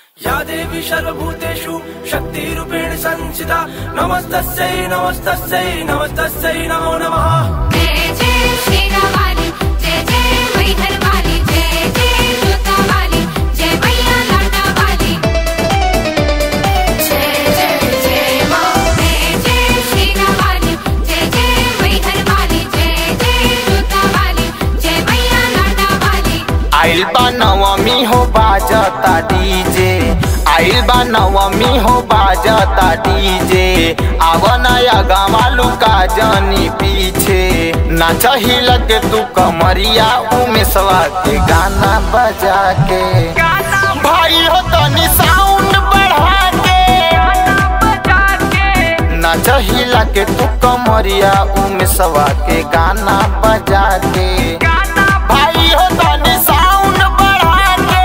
या देवी सर्वभूतेषु शक्तिरूपेण संस्थिता नमस्तस्यै नमस्तस्यै नमस्तस्यै नमो नमः। जय जय शेरावाली जय जय मैहरवाली जय जय जोतावाली जय मैया लाटावाली जय जय जय मां। जय जय शेरावाली जय जय मैहरवाली जय जय जोतावाली जय मैया लाटावाली। आइल बा नवमी हो बाजता डीजे, आइल बा नवमी हो बाजता डीजे, आवनाया गावालू का जानी पीछे नाचा हिलक तू कमरिया उमेशवा के गाना बजा के। भाई हो तनी साउंड बढ़ा के नाचा हिलक तू कमरिया उमेशवा के गाना बजा के। भाई हो तनी साउंड बढ़ा के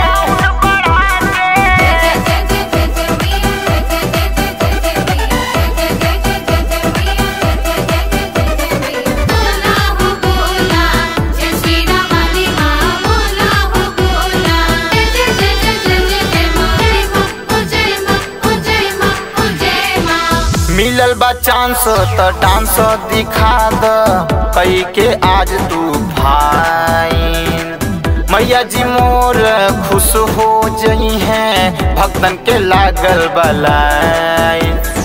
जय जय जय जय जय जय मैया जय जय जय जय जय जय मैया जय जय जय जय जय जय मैया जय जय जय जय जय मैया। बोला हो बोला जय शेरावाली मां बोला हो बोला जय जय जय जय जय जय जय मां। जय मां ओ जय मां ओ जय मां ओ जय मां। मिलल बा चांस त डांस दिखा द कई के आज तू भाई। मैया जी मोर खुश हो जई हैं भक्तन के लागल बलाई।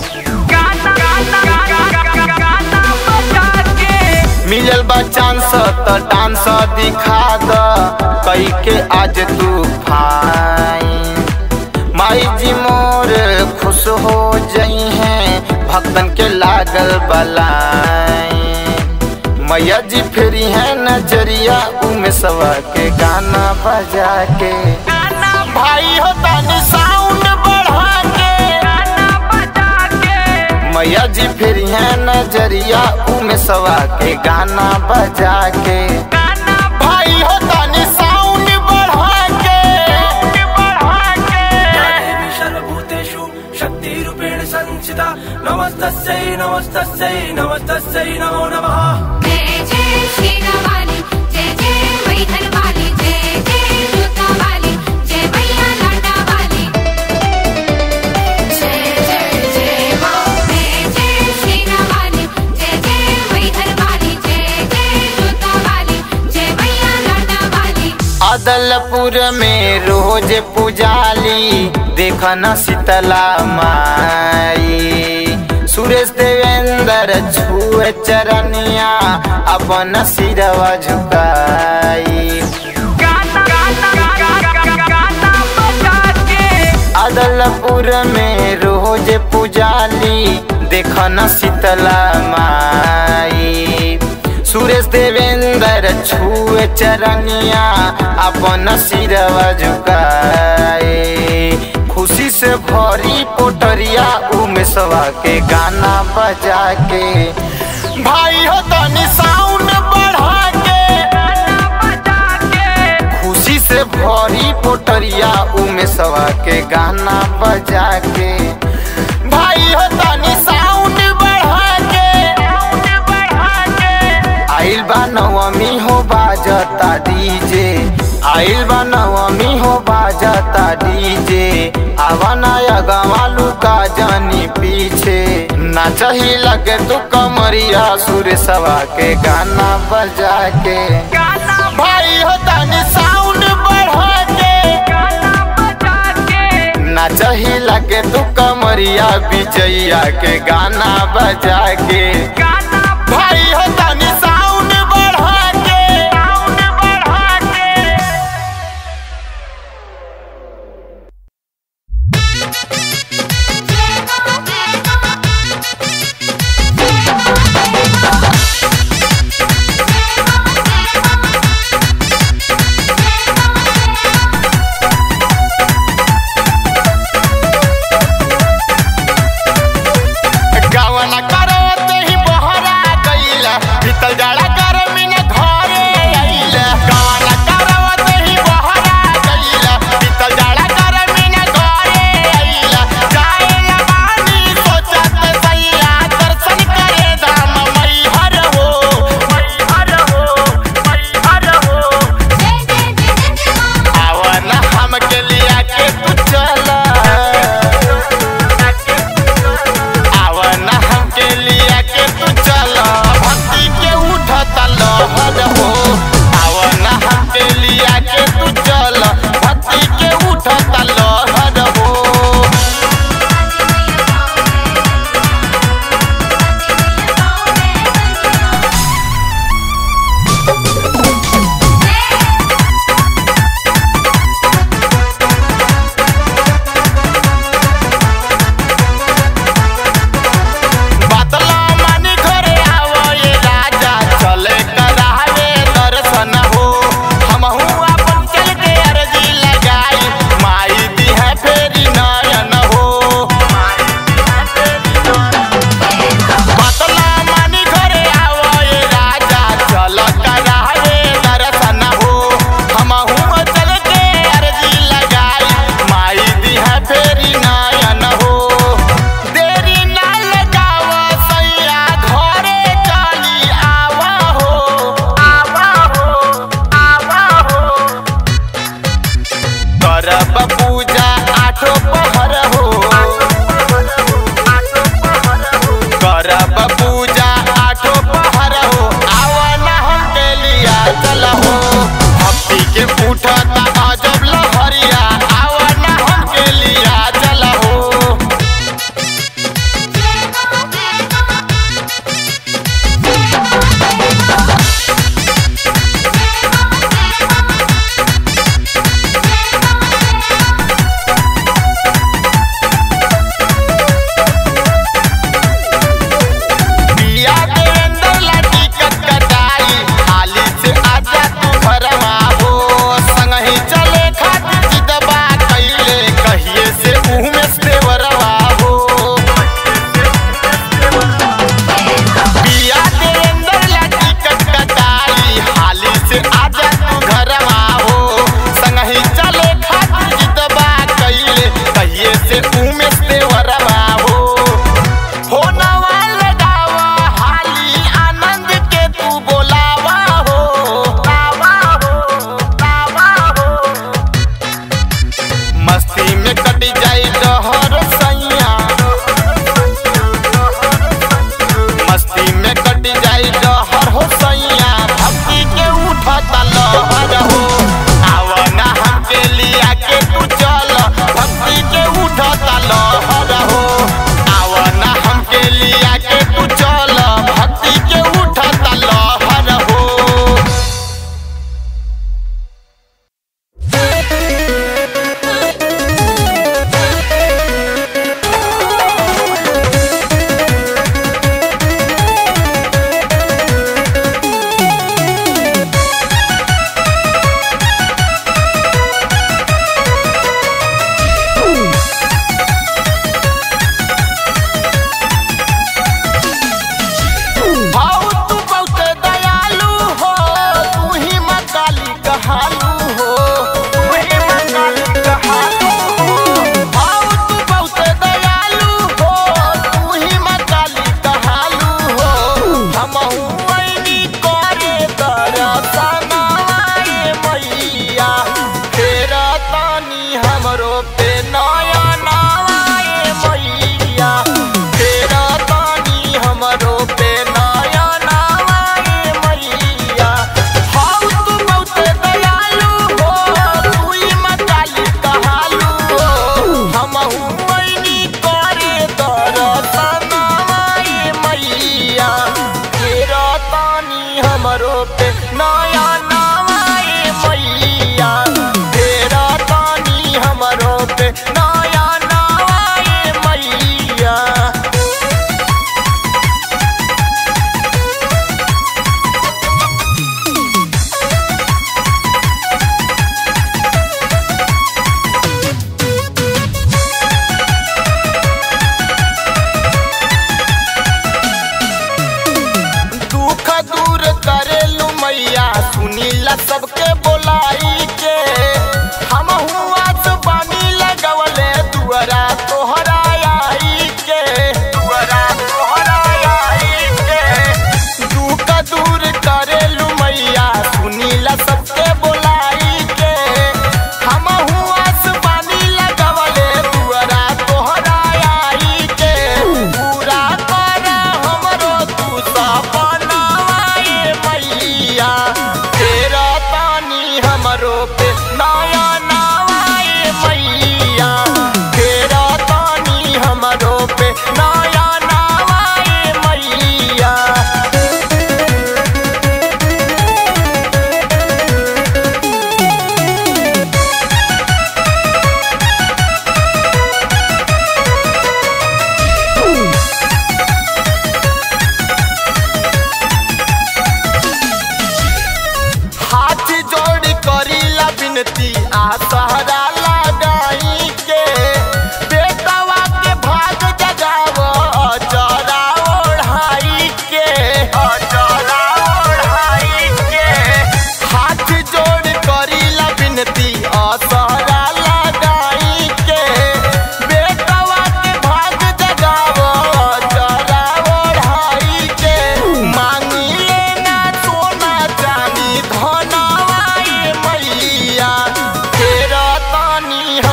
मिलल बा चांस त डांस दिखा द कई के आज तू भाई। माई जी मोर खुश हो जई हैं भक्तन के लागल बलाई। मैया जी फेरी है नजरिया उमेशवा के गाना बजा के। भाई हो तनी साउंड बढ़ा के मैया जी फेरी है नजरिया उमेशवा के गाना बजा के। भाई हो तनी साउंड बढ़ा के या देवी सर्वभूतेषु शक्तिरूपेण संस्थिता नमस्तस्यै नमस्तस्यै नमस्तस्यै नमो नमः। जय जय शेरावाली जय जय मैहरवाली जय जय जोतावाली जय मैया लाटावाली जय जय जय मां। जय जय शेरावाली जय जय मैहरवाली जय जय जोतावाली जय मैया लाटावाली। अदलपुर में रोज पुजाली देखना शीतला माई। सुरेश देवेंद्र छुए चरनिया अपन सिरवा झुकाई। अदलपुर में रोज पुजाली देखना शीतला माई। सुरेश देवेंद्र छुए चरनिया अपन सिरवा झुकाए। खुशी से भरी पोटरिया उमेशवा के गाना बजा के। भाई हो तनी साउंड बढ़ा के खुशी से भरी पोटरिया उमेशवा के गाना बजा के। भाई हो तनी साउंड बढ़ा के आइल बा नवमी हो बाजता डीजे, आइल बा नवमी हो बाजता डीजे, आवनाया गावालू का जानी पीछे नाचा ही लगे तू कमरिया सुरेशवा के गाना बजा के। भाई हो तनी साउंड बढ़ा के नाचा ही लगे तू कमरिया विजया के गाना बजा के। भाई हो तनी साउंड बढ़ा के गवना करत ही बहरा गईला करब पूजा आठों पहर हो, करब पूजा आठों पहर हो, आवाना हमके लिया चल हो। भक्ति के उठता अजब लहरिया, आवाना हमके लिया चल हो। मस्ती में कट जाई डहर सैया, मस्ती में कट जाई डहर हो सैया, भक्ति के उठता लहर हो, आवाना हमके लिया के तू चल। भक्ति के उठता लहर हो, आवाना हमके लिया के तू चल, भक्ति के उठता लहर हो। हमरो पे नया नवाए मैया, फेरा तानी हमरो पे नया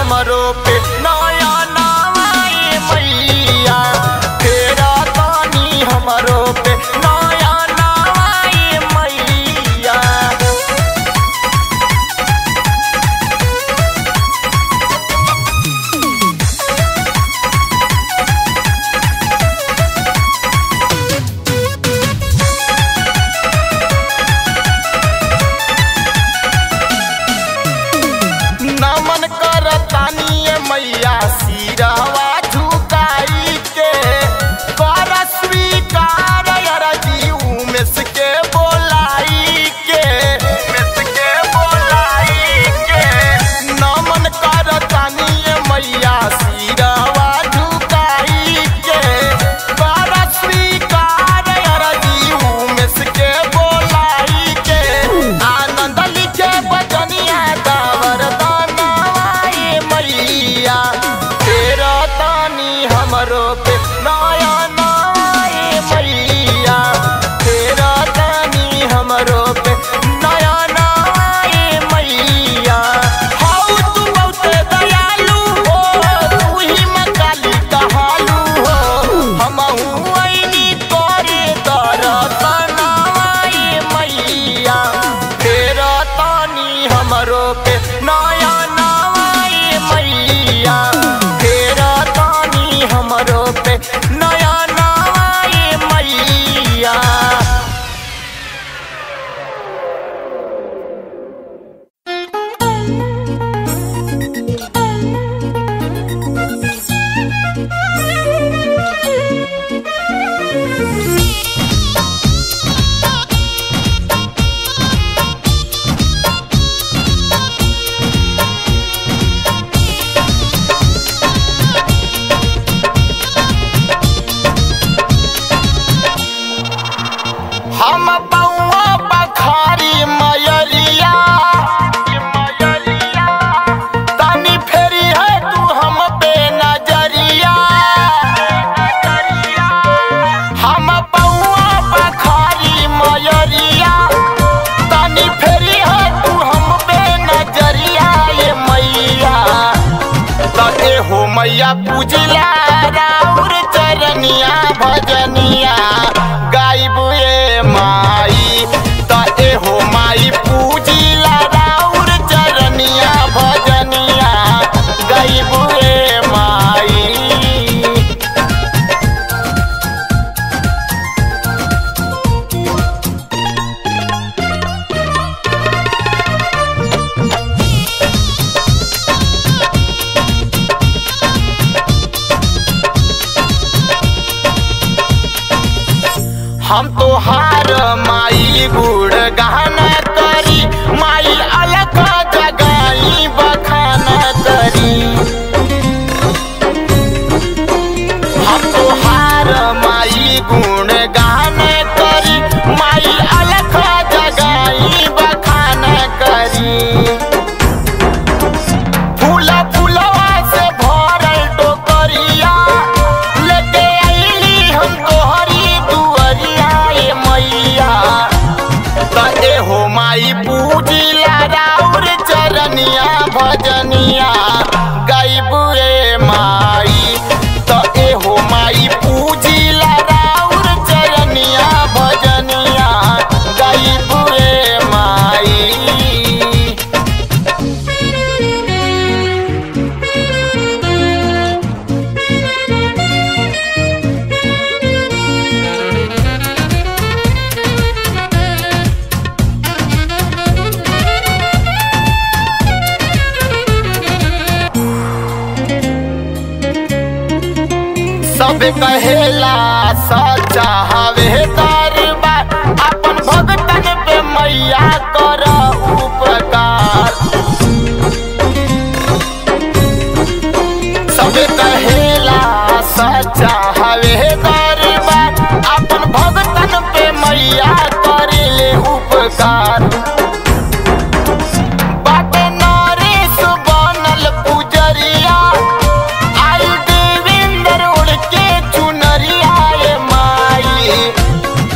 हमरो पे नया नवाए मैया फेरा तानी हमरो पे नया नवाए मैया। नमन करतानी मैया सिरवा झुकाई के कर स्वीकार अरजी उमेश के बोलाई के नमन करतानी मैया सिरवा झुकाई के कर स्वीकार अरजी उमेश के बोलाई के आनंद लिखे बजनिया दावर मैया तेरा तानी हमरो पे नया नवाए मैया तेरा तानी हमरो पे नया नवाए मैया। हाउ तू बहुत दयालु हो तू ही मकाली कहालू हो हमहू ऐनी करे दरसन नवाए मैया तेरा तानी हमरो पे नया नवाए मैया तेरा तानी हमरो पे नया नवाए मैया। हम बउआ बखारी मयरिया तनी फेरी है तू हम पे नजरिया। हम बउआ बखारी मयरिया तनी फेरी है तू हम पे नजरिया ये मैया। त एहो मैया पूजला राउर चरनिया भजनिया गाइबू ए माई त एहो माई पूजिला राउर चरनिया भजनिया गाइबू ए माई। हम तोहार माई गुड़ गहना करी माई अलग जगाई बखाना करी। हम तोहार माई गुण गाना करी माई अलग जगाई बखाना करी। फूला फूलवा से भरल टोकरिया लेके आईली हम तोहरी दुअरिया ए मैया। त एहो माई पूजिला राउर चरनिया भजनिया गाइबू ए माई। त एहो माई पूजिला राउर चरनिया भजनिया गाइबू ए माई। सब कहेला सच्चा हवे दरबार अपन भगतन पे मैया कर उपकार। सब कहेला सच्चा हवे दरबार अपन भगतन पे मैया करेले उपकार। बाटे नरेश बनल पुजरिया आई देवेंद्र उड़ के चुनरिया ए माई।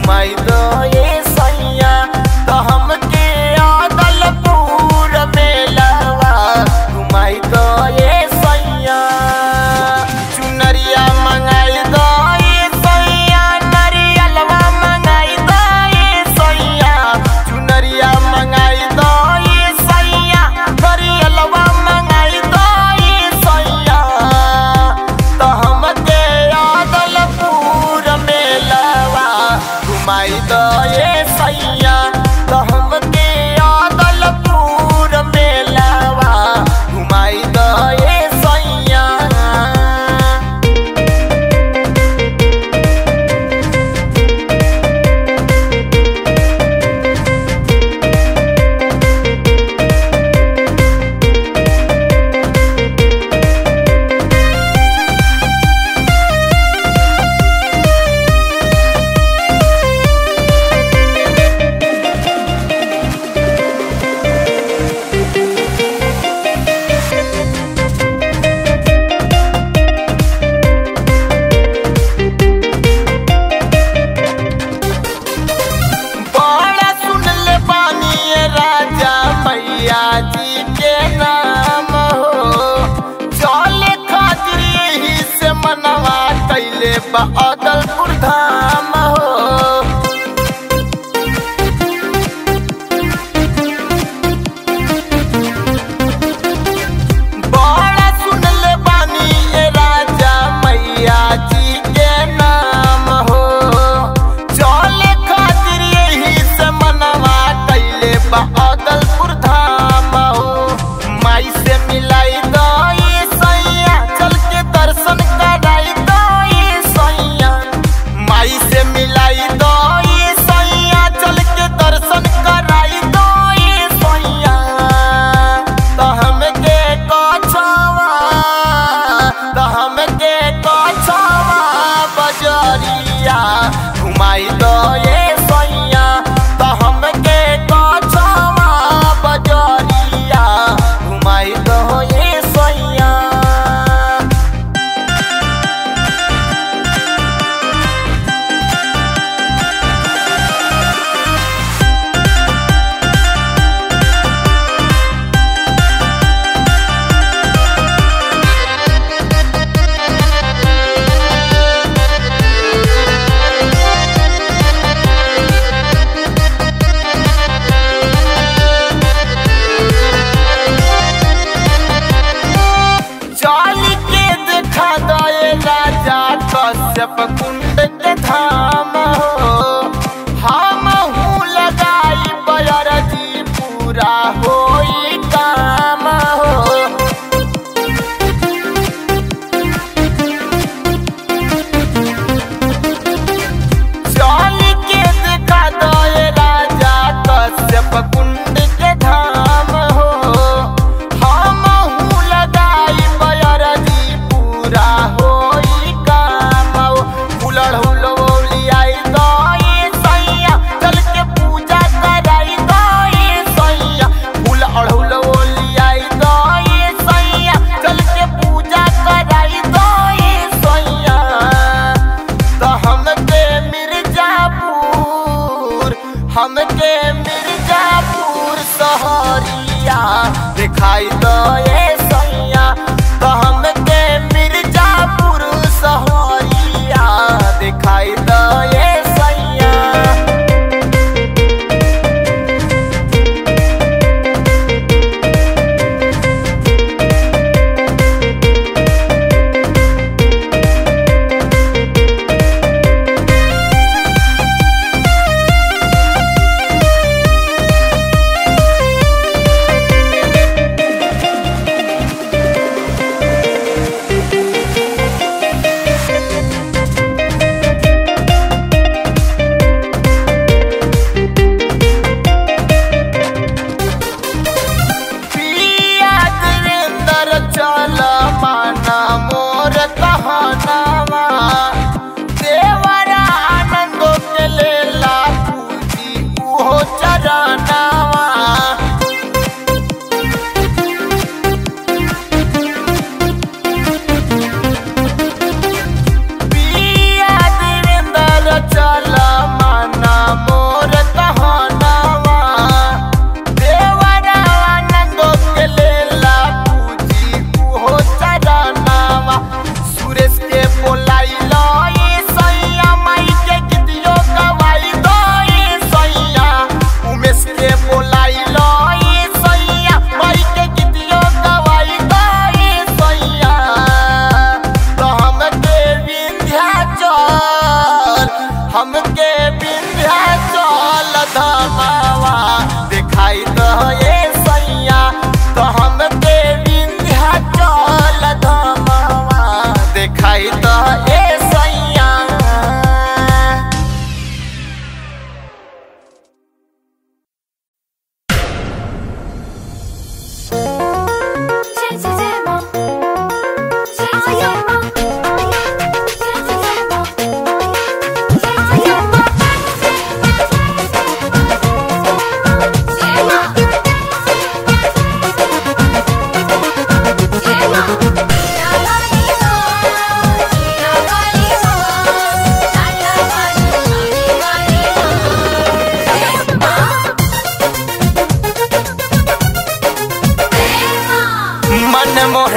घुमाई दो ये सैया तो हमके अदलपुर मेलवा घुमाई दो ये सैया चुनरिया मंगाई दो ये सैया नरियलवा मंगाई दो ये सैया चुनरिया मंगाई दो ये सैया नरियलवा मंगाई दो ये सैया तो हमके अदलपुर मेलवा घुमाई दो ये सैया तो हमके अदलपुर मेलवा घुमाई दो ये सैया बड़ा सुन ले बानी ये राजा मैया जी के नाम हो चले खातिर यही से मनवा कैले बा अदलपुर धाम हो बड़ा सुन ले बानी ये राजा मैया जी के नाम हो चले खातिर यही से मनवा कैले बा अदलपुर धाम हो माई से मिलाई दो ये सैया चल के दर्शन कराई दो ये सैया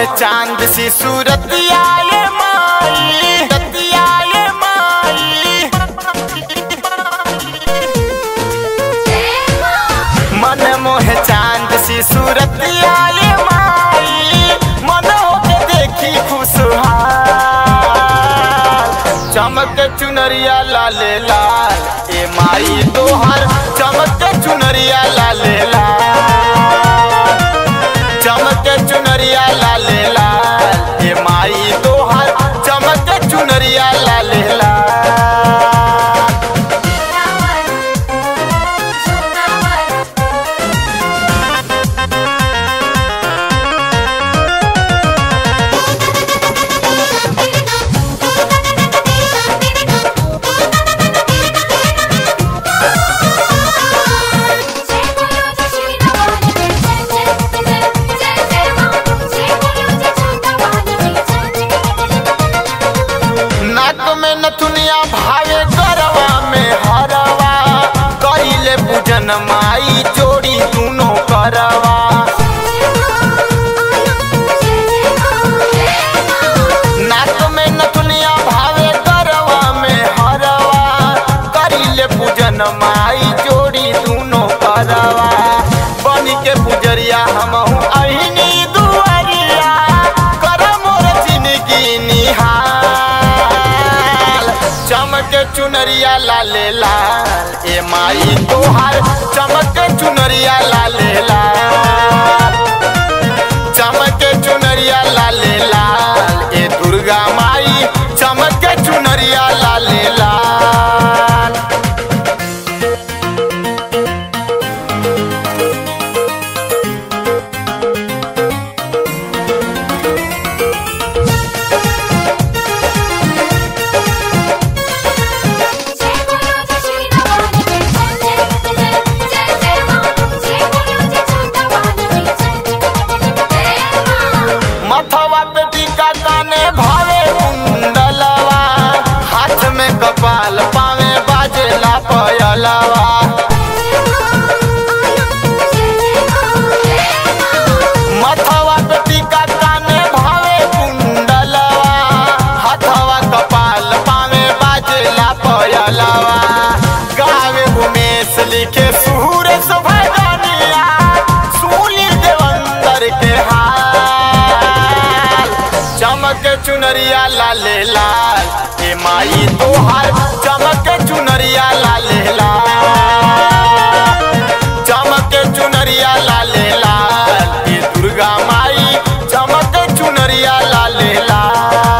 चांद सी सूरतिया ये माई, रतिया ये माई। मन मोह चांद सी सूरतिया ये माई, मन होके देखी खुशहाल। चमक चुनरिया लाले लाल ए माई तोहर, चमक चुनरिया लाले लाल, चमक चुनरिया लाले लाल ए माई तोहर, चमक चुनरिया लाले लाल। नथुनिया भावे गरवा में हरवा, कइले पूजन माई जोड़ी दूनो करवा। नाक में नथुनिया भावे गरवा में हरवा, कइले पूजन माई जोड़ी दूनो करवा। बनी के पुजरिया हमहू अहिनी दुआरिया, कर मोर जिंदगी निहाल। चमक चुनरिया लाले लाल ए माई तोहार, चमक चुनरिया लाले लाल, चमक चुनरिया लाले लाल ए दुर्गा माई, चमक चुनरिया लाले लाल। मथवा पे टीका काने भावे कुंडलवा, हाथ में कपाल पावे बाजेला पयलवा। मथवा पे टीका काने भावे कुंडलवा, हाथवा कपाल पावे बाजेला पयलवा। गावे उमेश लिखे सूरज भजनिया, सूली देवंदर के हाल। चमक चुनरिया लाले लाल ए माई तोहार, चमक चुनरिया लाले लाल, चमक चुनरिया लाले लाल ए दुर्गा माई, चमक चुनरिया लाले लाल।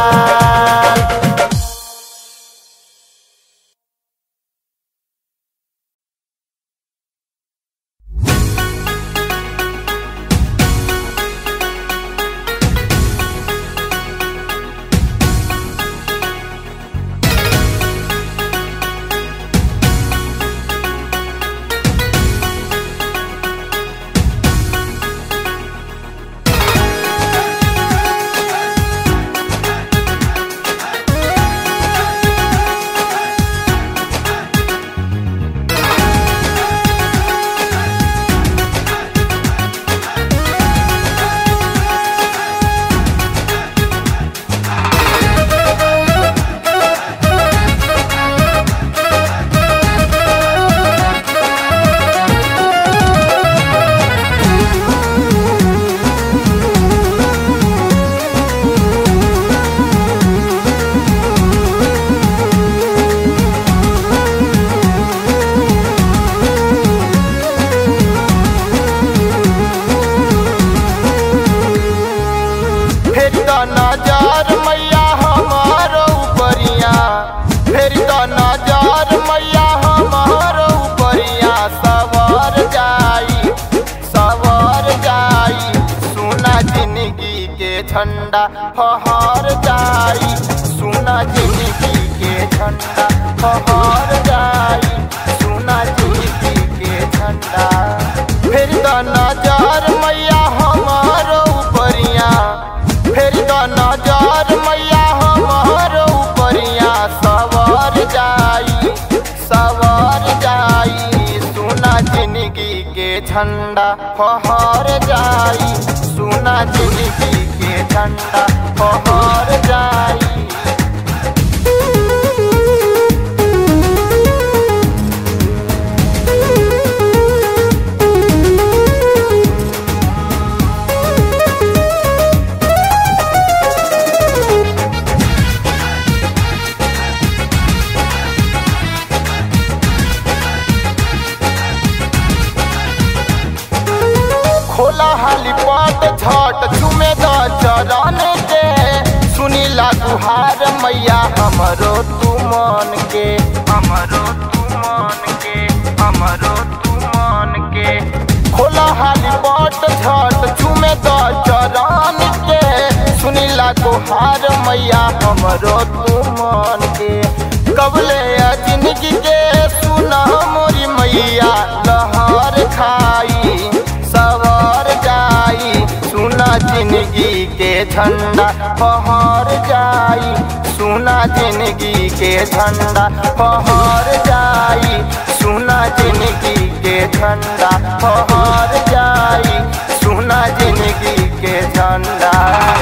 नजर मैया हमारो उपरिया, फेर तो नजर मैया हमारो उपरिया। सवर जाई सुना जिंदगी के झंडा फहर जाई, सुना जिंदगी के झंडा फहर जाई, सुना जिंदगी के झंडा। फेर तो नजर मैया हमारो उपरिया, फेर तो नजर मैया हमारो उपरिया। सवर जाई सुना जिंदगी के झंडा फहर जाई, सुना जिंदगी के झंडा फहर जाई। खोला हाली पट झट चुमे द चरण के, सुनीला गुहार मैया हमरो तू मन के, हमरो तू मन के, हमरो तू मन के। खोला हाली पट झट चुमे द चरण के, सुनीला गुहार मैया हमरो तू मन के। कबले जिंदगी के सुना मोरी मैया लहर खाई सवर जाई, सुना जिंदगी के झंडा फहर जाई, सुना जिंदगी के झंडा फहर जाई, सुना जिंदगी के झंडा फहर जाई, सुना जिंदगी के झंडा।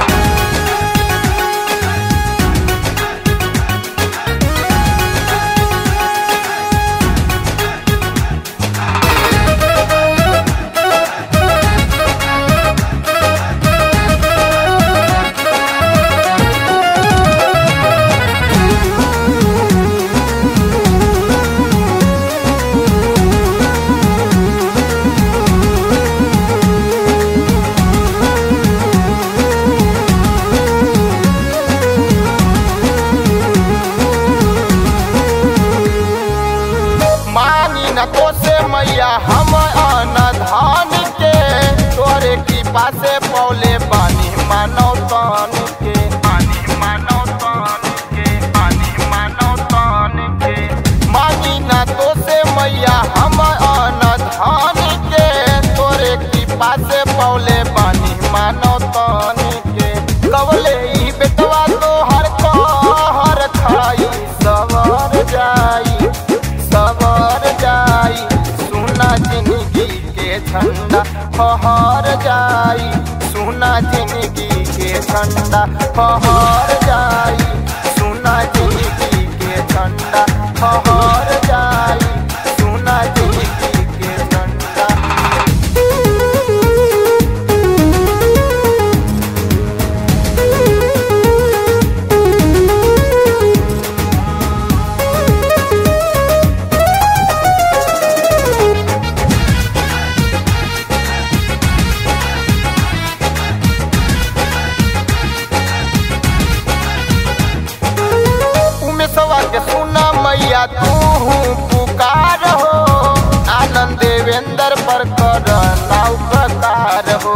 तो से मैया हम अनधान के, तोरे कृपा से पौले पानी मानव तान के, पानी मानव तान के, पानी मानव तान के। मांगी ना तो से मैया हम अनधान के, तोरे कृपा से पौले पानी मानव तान के। कवले ही बेटवा तो हर कहर खाई सवर जाई, सवर जाई, सुना जिंदगी के झंडा फहर जाई, सुना जिंदगी के झंडा फहर जाई, सुना जिंदगी के झंडा फहर जाई, सुना जिंदगी के झंडा। के सुना मैया तू पुकार हो, आनंद देवेंद्र पर कर नाव प्रकार हो,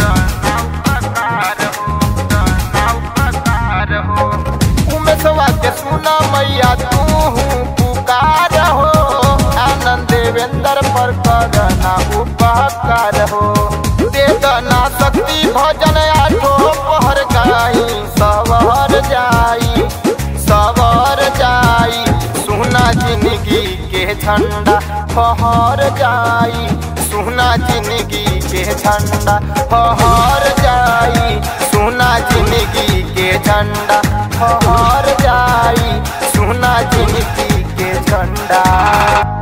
उमेशवा के सुना मैया तू पुकार हो, आनंद देवेंद्र पर कर ना उपकार हो। दे दना शक्ति भजन आठो पहर गाई सवर जाई, सवर जाई, सुना जिंदगी के झंडा फहर जाई, सुना जिंदगी के झंडा फहर जाई, सुना जिंदगी के झंडा फहर जाई, सुना जिंदगी के झंडा।